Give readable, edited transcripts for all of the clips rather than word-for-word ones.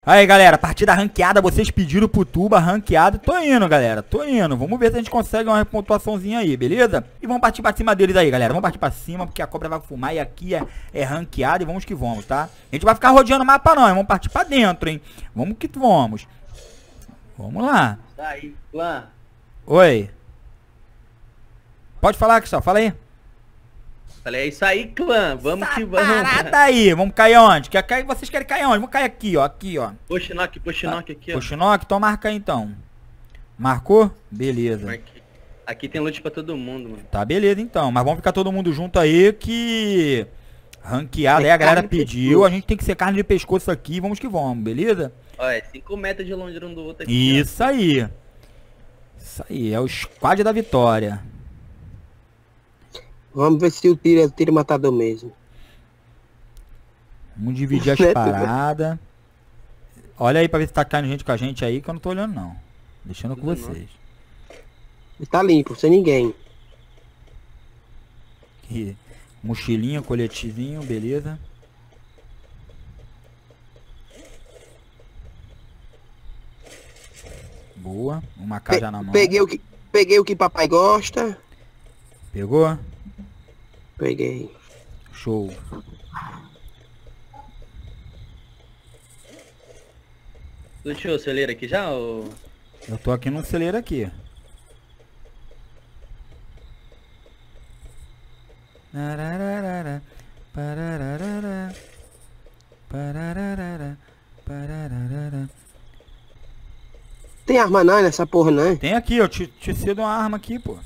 Aí, galera, partida ranqueada, vocês pediram pro Tuba, ranqueada. Tô indo, galera, tô indo. Vamos ver se a gente consegue uma pontuaçãozinha aí, beleza? E vamos partir pra cima deles aí, galera. Vamos partir pra cima, porque a cobra vai fumar e aqui é ranqueada e vamos que vamos, tá? A gente vai ficar rodeando o mapa não, vamos partir pra dentro, hein? Vamos que vamos. Vamos lá. Tá aí, clã. Oi. Pode falar, Cristal, fala aí. Falei, é isso aí, clã. Vamos que vamos. Parada aí, vamos cair onde? Vocês querem cair onde? Vamos cair aqui, ó. Aqui, ó. Puxinock aqui, ó. Puxinock, então marca aí, então. Marcou? Beleza. Marquei. Aqui tem loot pra todo mundo, mano. Tá, beleza, então. Mas vamos ficar todo mundo junto aí, que... ranqueada aí, a galera pediu. A gente tem que ser carne de pescoço aqui, vamos que vamos, beleza? Ó, é 5 metros de longe um do outro aqui. Isso aí. Isso aí, é o squad da vitória. Vamos ver se o tiro é tiro matador mesmo. Vamos dividir as paradas. Olha aí pra ver se tá caindo gente com a gente aí, que eu não tô olhando não. Deixando com vocês. Tá limpo, sem ninguém. Aqui. Mochilinha, coletivinho, beleza. Boa. Uma caixa na mão. Peguei o que papai gosta. Pegou? Peguei. Show. Luteou o celeiro aqui já, ou... Eu tô aqui num celeiro aqui. Pararara, pararara, pararara, pararara. Tem arma não nessa porra, não? Tem aqui, eu te cedo uma arma aqui, pô.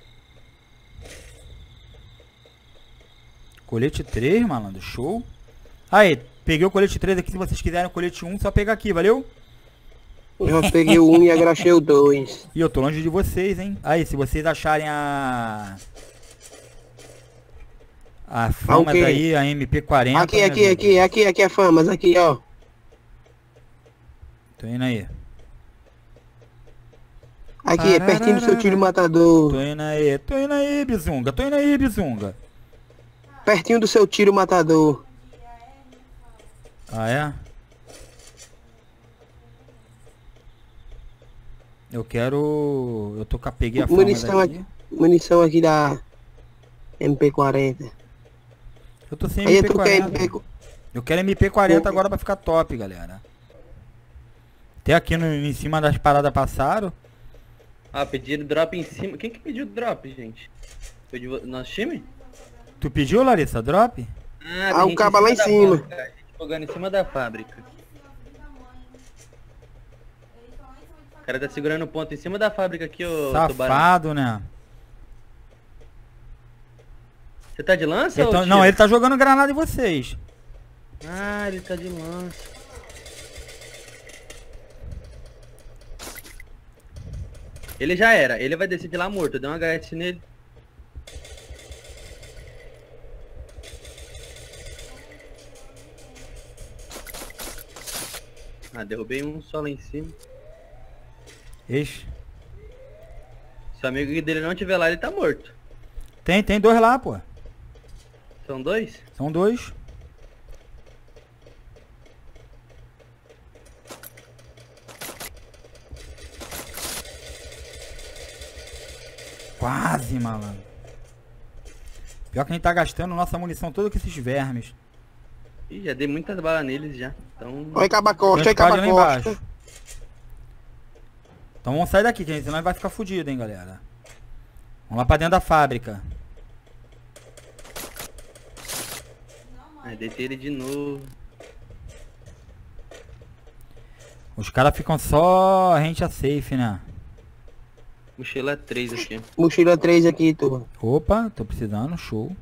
Colete 3, malandro, show. Aí, peguei o colete 3 aqui, se vocês quiserem o colete 1, só pegar aqui, valeu? Eu peguei o 1 e agachei o 2. E eu tô longe de vocês, hein? Aí, se vocês acharem a Famas aí, a MP40... Aqui, a Famas, aqui, ó. Tô indo aí. Aqui, é pertinho do seu tiro matador. Tô indo aí, Bizunga, tô indo aí, Bizunga. Pertinho do seu tiro matador. Ah, é? Eu quero... Eu peguei a Famas aqui. Munição aqui da MP40. Eu tô sem Aí MP40. Eu quero MP40 agora pra ficar top, galera. Até aqui em cima das paradas passaram. Ah, pediram drop em cima. Quem que pediu drop, gente? Foi de nosso time? Tu pediu, Larissa, drop? Ah, o cabo lá em cima. A gente jogando em cima da fábrica. O cara tá segurando o ponto em cima da fábrica aqui, ô Safado, tubarão. né? Você tá de lança ou Não, ele tá jogando granada em vocês. Ah, ele tá de lança. Ele já era, ele vai descer de lá morto, deu uma HS nele. Ah, derrubei um só lá em cima. Ixi. Se o amigo dele não tiver lá, ele tá morto. Tem dois lá, pô. São dois? São dois. Quase, malandro. Pior que a gente tá gastando nossa munição toda com esses vermes. Ih, já dei muitas balas neles já. Então... Olha Cabacosta, olha Tem um squad lá Cabacosta. embaixo. Então vamos sair daqui, gente, senão vai ficar fudido, hein, galera. Vamos lá pra dentro da fábrica. Aí deitei ele de novo. Os caras ficam só a gente a safe, né? Mochila 3 aqui. Mochila 3 aqui, turma. Opa, tô precisando, show.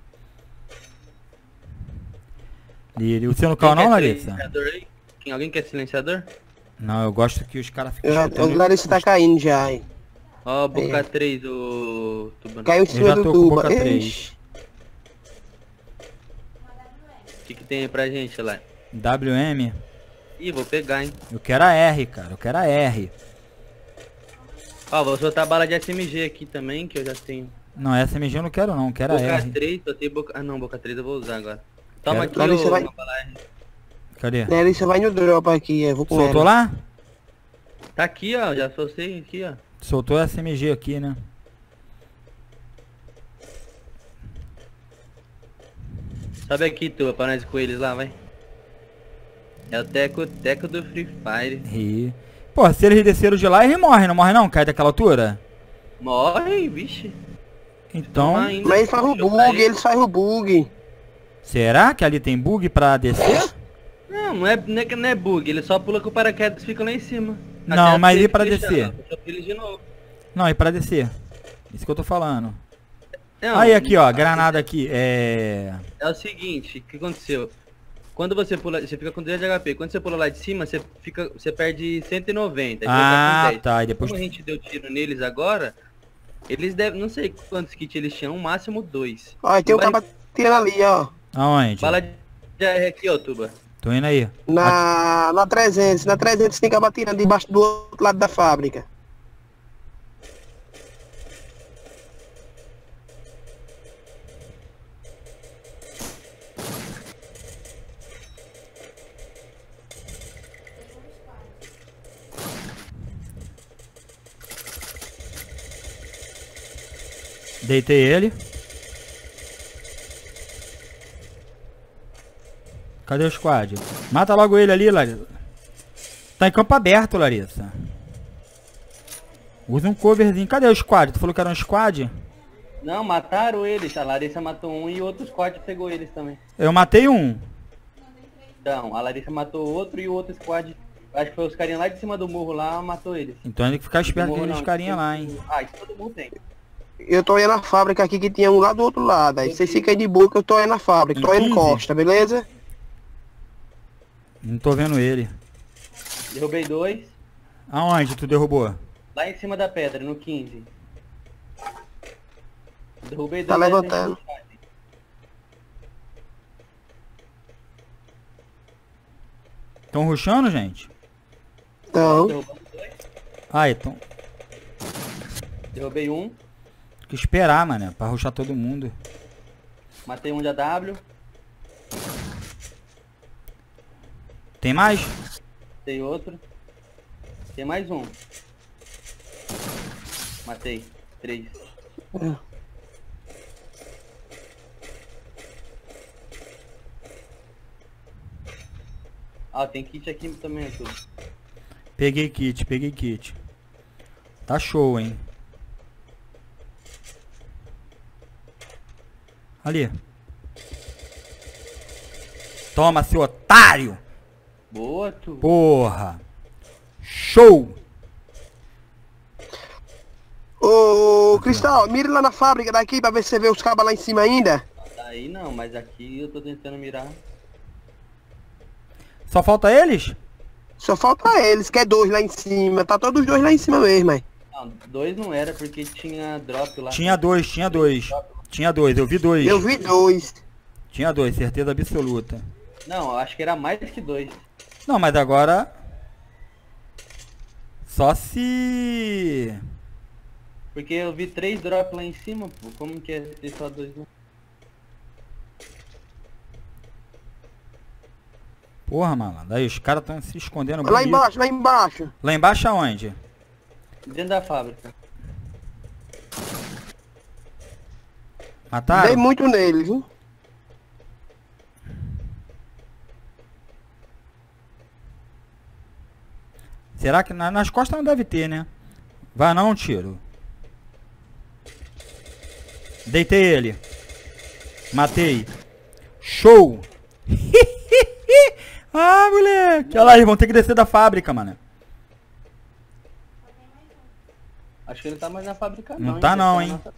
Liri, o seu no carro não, Larissa? Alguém quer silenciador? Não, eu gosto que os caras ficam... O Larissa tá caindo já, hein. Ó, boca 3, o tubarão. Caiu em Eu cima já do tô com tuba. boca 3. Ixi. O que tem aí pra gente lá? WM? Ih, vou pegar, hein. Eu quero a R, cara, eu quero a R. Ó, vou soltar bala de SMG aqui também, que eu já tenho. Não, SMG eu não quero não, eu quero a Boca R. 3, só tem boca... Ah não, boca 3 eu vou usar agora. Toma Quero- aqui, Larissa ô, vai- uma bala R. Cadê? Larissa vai no drop aqui, eu vou com Soltou ela. lá? Tá aqui, ó. Já soltei aqui, ó. Soltou essa SMG aqui, né? Sobe aqui, tu, pra nós com eles lá, vai. É o Teco do Free Fire. E... Pô, se eles desceram de lá, eles morrem, não morre não? Cai daquela altura? Morre, vixe. Então... Mas eles fazem o bug, eles fazem o bug. Será que ali tem bug pra descer? Não é bug, ele só pula com o paraquedas e fica lá em cima. Não, Até mas eles e pra fechar, descer? puxa eles de novo. Não, e pra descer? Isso que eu tô falando. Não, Aí aqui, ó, granada aqui. É o seguinte, o que aconteceu? Quando você pula, você fica com 10 de HP. Quando você pula lá de cima, você perde 190. Aí você Ah, tá com 10. tá. E depois... Como a gente deu tiro neles agora, eles devem, não sei quantos kits eles tinham, no máximo 2. Ó, tem um cara batendo ali, ó. Aonde? Bala de AR aqui, ó, Tuba. Tô indo aí. Na 300. Na 300 tem cara tirando debaixo do outro lado da fábrica. Deitei ele. Cadê o squad? Mata logo ele ali, Larissa. Tá em campo aberto, Larissa. Usa um coverzinho. Cadê o squad? Tu falou que era um squad? Não, mataram eles. A Larissa matou um e outro squad pegou eles também. Eu matei um. Então, a Larissa matou outro e o outro squad, acho que foi os carinha lá de cima do morro lá, matou eles. Então tem que ficar esperto com Morro aqueles não, carinha tem- lá, hein. Ah, isso todo mundo tem. Eu tô aí na fábrica aqui que tinha um lá do outro lado. Aí vocês ficam aí de boa que eu tô aí na fábrica. Tô aí no 15? Costa, beleza? Não tô vendo ele. Derrubei 2, Aonde tu derrubou? lá em cima da pedra, no 15. Derrubei 2. Tá levantando. Tão rushando, gente? Então, Derrubando 2. Ah, então... Derrubei um, Tem que esperar, mano, pra rushar todo mundo. matei um de AW, Tem mais? matei outro. Tem mais um. Matei 3. Ah, tem kit aqui também, tudo. Peguei kit, peguei kit. Tá show, hein? Ali. Toma, seu otário! Boa, tu. Porra! Show! ô Cristal, mire lá na fábrica daqui pra ver se você vê os cabas lá em cima ainda. Aí não, mas aqui eu tô tentando mirar. Só falta eles? Só falta eles, que é 2 lá em cima. Tá todos os 2 lá em cima mesmo, aí. Não, 2 não era porque tinha drop lá. Tinha dois, tinha dois. Tinha dois, eu vi dois. Eu vi 2. Tinha dois, certeza absoluta. Não, acho que era mais que 2. Não, mas agora... Só se... Porque eu vi 3 drops lá em cima, pô. Como que é ter só 2? Porra, malandro. Aí os caras estão se escondendo Lá bonito. embaixo, lá embaixo. Lá embaixo aonde? Dentro da fábrica. Mataram? Dei muito neles, viu? Será que nas costas não deve ter, né? Vai não, tiro. Deitei ele. Matei. Show! Ah, moleque! Olha lá, eles vão ter que descer da fábrica, mano. Acho que ele tá mais na fábrica Não não. tá Ele não, na hein? nossa-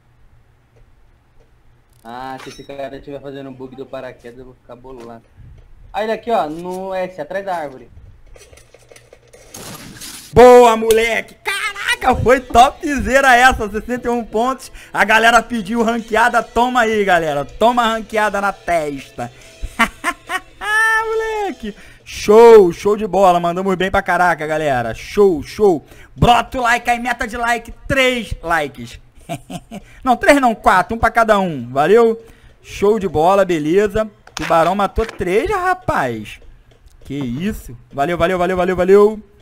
Ah, se esse cara estiver fazendo um bug do paraquedas, eu vou ficar bolado. Ah, ele aqui, ó, no S, atrás da árvore. Boa, moleque! Caraca, foi topzera essa, 61 pontos. A galera pediu ranqueada, toma aí, galera. Toma ranqueada na testa. Moleque! Show, show de bola. Mandamos bem pra caraca, galera. Show, show. Brota o like aí, meta de like, 3 likes. Não, 3 não, 4, um pra cada um. Valeu? Show de bola, beleza. Tubarão matou 3, rapaz. Que isso. Valeu, valeu, valeu, valeu, valeu.